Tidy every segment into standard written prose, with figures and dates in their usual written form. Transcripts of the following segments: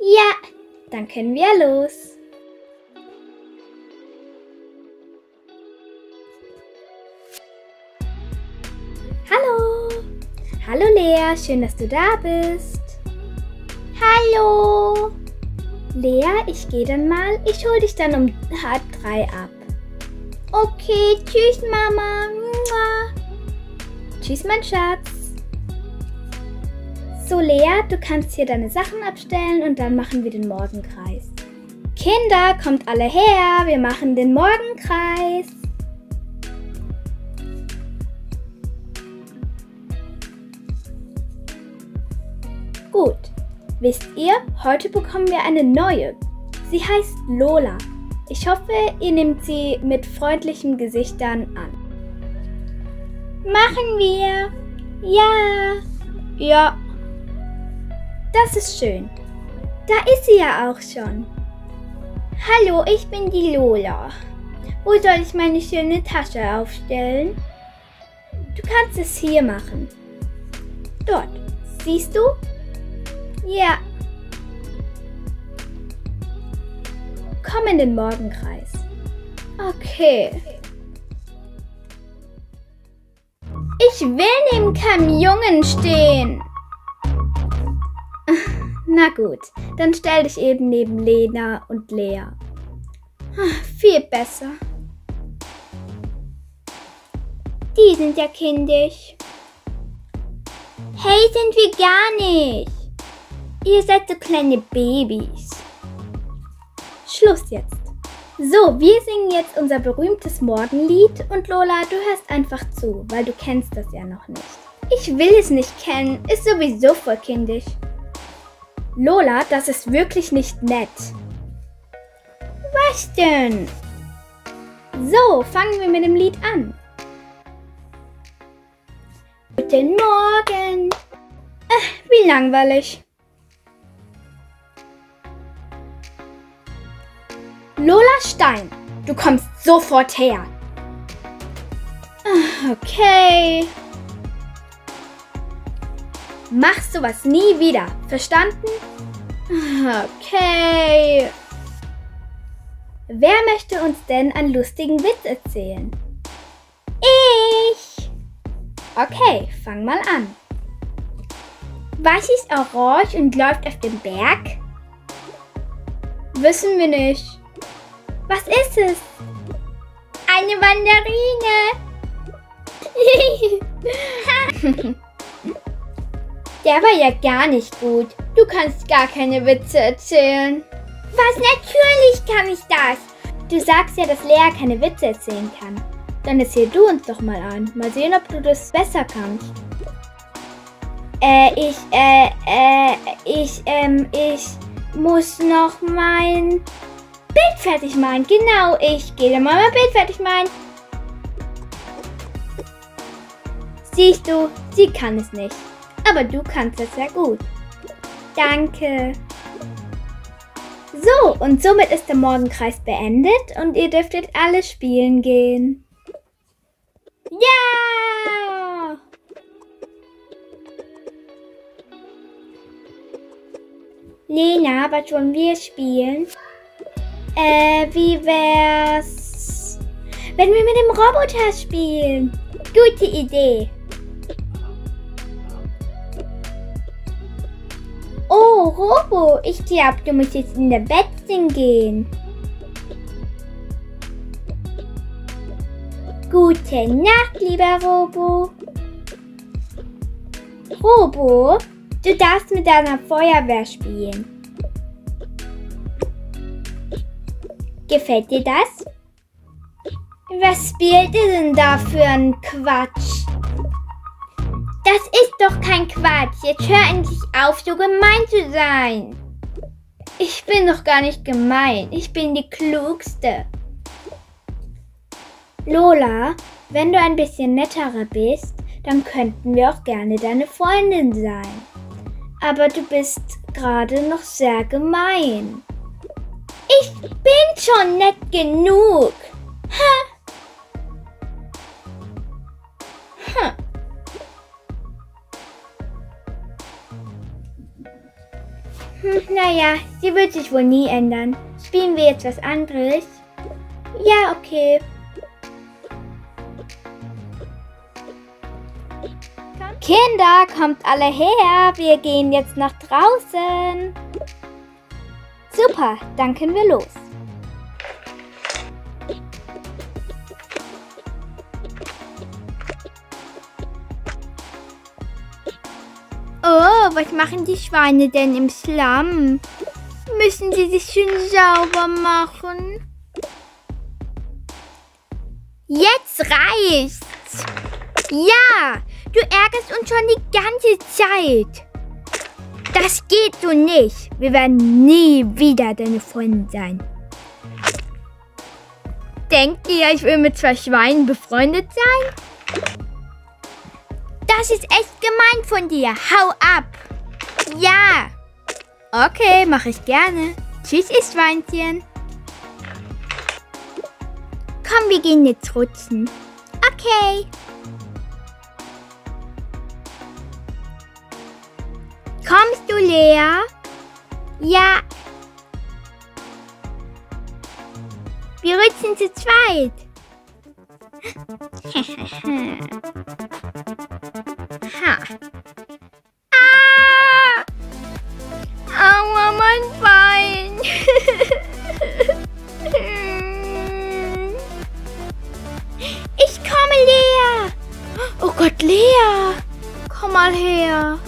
Ja, dann können wir los. Hallo. Hallo Lea, schön, dass du da bist. Hallo. Lea, ich gehe dann mal. Ich hole dich dann um 2:30 ab. Okay, tschüss Mama. Tschüss mein Schatz. So Lea, du kannst hier deine Sachen abstellen und dann machen wir den Morgenkreis. Kinder, kommt alle her, wir machen den Morgenkreis. Gut, wisst ihr, heute bekommen wir eine neue. Sie heißt Lola. Ich hoffe, ihr nehmt sie mit freundlichen Gesichtern an. Machen wir. Ja. Ja. Das ist schön. Da ist sie ja auch schon. Hallo, ich bin die Lola. Wo soll ich meine schöne Tasche aufstellen? Du kannst es hier machen. Dort. Siehst du? Ja. Komm in den Morgenkreis. Okay. Ich will neben keinem Jungen stehen. Na gut, dann stell dich eben neben Lena und Lea. Viel besser. Die sind ja kindisch. Hey, sind wir gar nicht. Ihr seid so kleine Babys. Schluss jetzt. So, wir singen jetzt unser berühmtes Morgenlied und Lola, du hörst einfach zu, weil du kennst das ja noch nicht. Ich will es nicht kennen, ist sowieso voll kindisch. Lola, das ist wirklich nicht nett. Was denn? So, fangen wir mit dem Lied an. Guten Morgen. Wie langweilig. Lola Stein, du kommst sofort her. Okay. Mach sowas nie wieder, verstanden? Okay. Wer möchte uns denn einen lustigen Witz erzählen? Ich. Okay, fang mal an. Was ist orange und läuft auf dem Berg? Wissen wir nicht. Was ist es? Eine Mandarine. Der war ja gar nicht gut. Du kannst gar keine Witze erzählen. Was? Natürlich kann ich das. Du sagst ja, dass Lea keine Witze erzählen kann. Dann erzähl du uns doch mal ein. Mal sehen, ob du das besser kannst. Ich muss noch mein Bild fertig malen. Genau, ich gehe dann mal mein Bild fertig malen. Siehst du, sie kann es nicht. Aber du kannst es sehr gut. Danke. So, und somit ist der Morgenkreis beendet und ihr dürftet alle spielen gehen. Ja! Lena, was wollen wir spielen? Wie wär's, wenn wir mit dem Roboter spielen? Gute Idee. Oh, Robo, ich glaube, du musst jetzt in der Bettchen gehen. Gute Nacht, lieber Robo. Robo, du darfst mit deiner Feuerwehr spielen. Gefällt dir das? Was spielt ihr denn da für ein Quatsch? Das ist doch kein Quatsch. Jetzt hör endlich auf, so gemein zu sein. Ich bin doch gar nicht gemein. Ich bin die Klugste. Lola, wenn du ein bisschen netterer bist, dann könnten wir auch gerne deine Freundin sein. Aber du bist gerade noch sehr gemein. Ich bin schon nett genug. Naja, sie wird sich wohl nie ändern. Spielen wir jetzt was anderes? Ja, okay. Kinder, kommt alle her. Wir gehen jetzt nach draußen. Super, dann können wir los. Oh, was machen die Schweine denn im Schlamm? Müssen sie sich schön sauber machen? Jetzt reicht's! Ja, du ärgerst uns schon die ganze Zeit. Das geht so nicht. Wir werden nie wieder deine Freunde sein. Denkt ihr, ich will mit 2 Schweinen befreundet sein? Das ist echt gemein von dir. Hau ab. Ja. Okay, mache ich gerne. Tschüss, ihr Schweinchen. Komm, wir gehen jetzt rutschen. Okay. Kommst du, Lea? Ja. Wir rutschen zu zweit. Ha. Ah! Aua, mein Bein. Ich komme, Lea. Oh Gott, Lea. Komm mal her.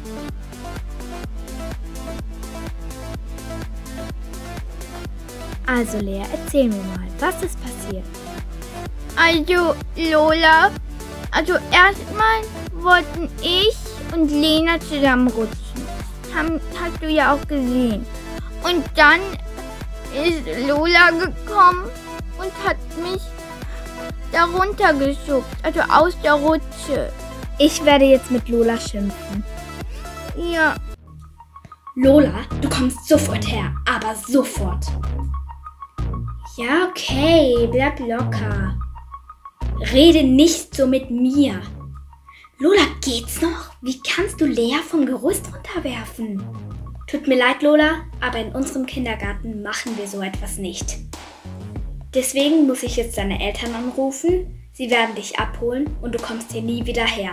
Also, Lea, erzähl mir mal, was ist passiert? Also, Lola, erstmal wollten ich und Lena zusammen rutschen. Hast du ja auch gesehen. Und dann ist Lola gekommen und hat mich darunter geschubst, also aus der Rutsche. Ich werde jetzt mit Lola schimpfen. Ja. Lola, du kommst sofort her, aber sofort. Ja, okay, bleib locker. Rede nicht so mit mir. Lola, geht's noch? Wie kannst du Lea vom Gerüst runterwerfen? Tut mir leid, Lola, aber in unserem Kindergarten machen wir so etwas nicht. Deswegen muss ich jetzt deine Eltern anrufen. Sie werden dich abholen und du kommst hier nie wieder her.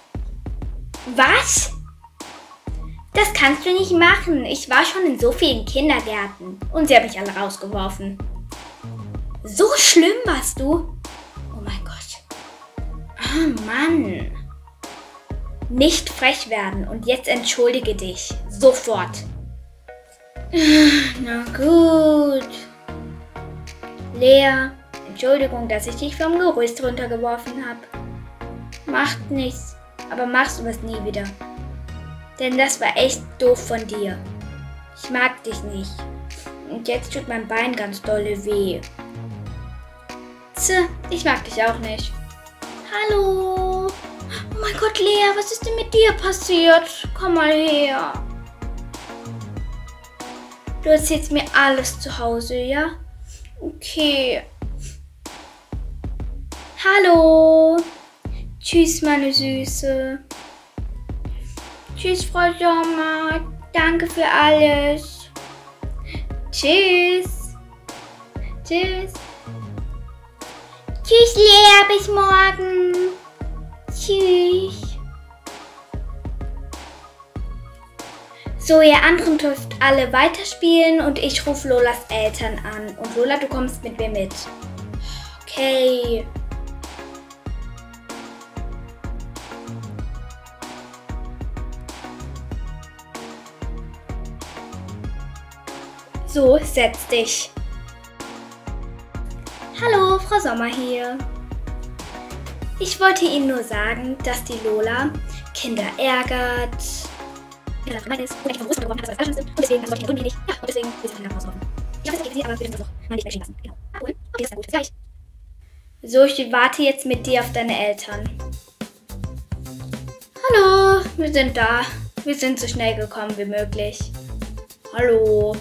Was? Das kannst du nicht machen. Ich war schon in so vielen Kindergärten und sie haben mich alle rausgeworfen. So schlimm warst du? Oh mein Gott. Oh Mann. Nicht frech werden und jetzt entschuldige dich. Sofort. Na gut. Lea, Entschuldigung, dass ich dich vom Gerüst runtergeworfen habe. Macht nichts, aber mach sowas nie wieder. Denn das war echt doof von dir. Ich mag dich nicht. Und jetzt tut mein Bein ganz dolle weh. Ich mag dich auch nicht. Hallo. Oh mein Gott, Lea, was ist denn mit dir passiert? Komm mal her. Du erzählst mir alles zu Hause, ja? Okay. Hallo. Tschüss, meine Süße. Tschüss, Frau Sommer. Danke für alles. Tschüss. Tschüss. Tschüss, Lea, bis morgen. Tschüss. So, ihr anderen dürft alle weiterspielen und ich rufe Lolas Eltern an. Und Lola, du kommst mit mir mit. Okay. So, setz dich. Hallo, Frau Sommer hier. Ich wollte Ihnen nur sagen, dass die Lola Kinder ärgert. Ja, das ist und vom Brust bekommen hat, das alles sind. Und deswegen, das wollte ich nicht. Ja, und deswegen will sie Kinder rauswerfen. Ich hoffe, es geht für Sie, aber wir dürfen das auch mal nicht mehr stehen lassen. Genau. Abholen. Okay, das ist dann gut. Bis gleich. So, ich warte jetzt mit dir auf deine Eltern. Hallo, wir sind da. Wir sind so schnell gekommen wie möglich. Hallo.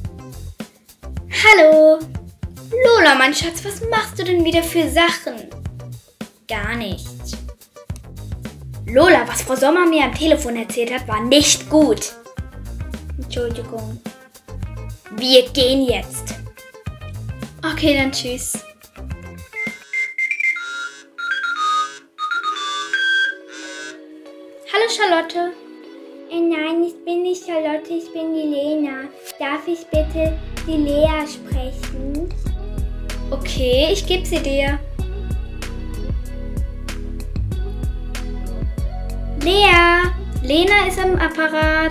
Hallo. Lola, mein Schatz, was machst du denn wieder für Sachen? Gar nichts. Lola, was Frau Sommer mir am Telefon erzählt hat, war nicht gut. Entschuldigung. Wir gehen jetzt. Okay, dann tschüss. Hallo Charlotte. Nein, ich bin nicht Charlotte, ich bin die Lena. Darf ich bitte die Lea sprechen? Okay, ich gebe sie dir. Lea, Lena ist am Apparat.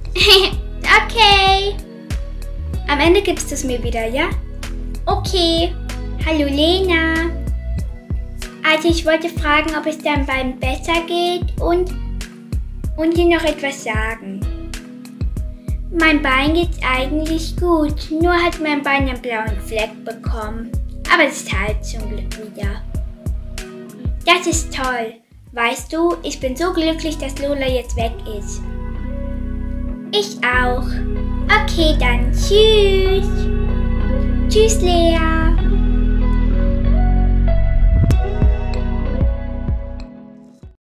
Okay. Am Ende gibst du es mir wieder, ja? Okay. Hallo Lena. Also ich wollte fragen, ob es deinem Bein besser geht und dir noch etwas sagen. Mein Bein geht's eigentlich gut, nur hat mein Bein einen blauen Fleck bekommen. Aber es ist halt zum Glück wieder. Das ist toll. Weißt du, ich bin so glücklich, dass Lola jetzt weg ist. Ich auch. Okay, dann tschüss. Tschüss, Lea.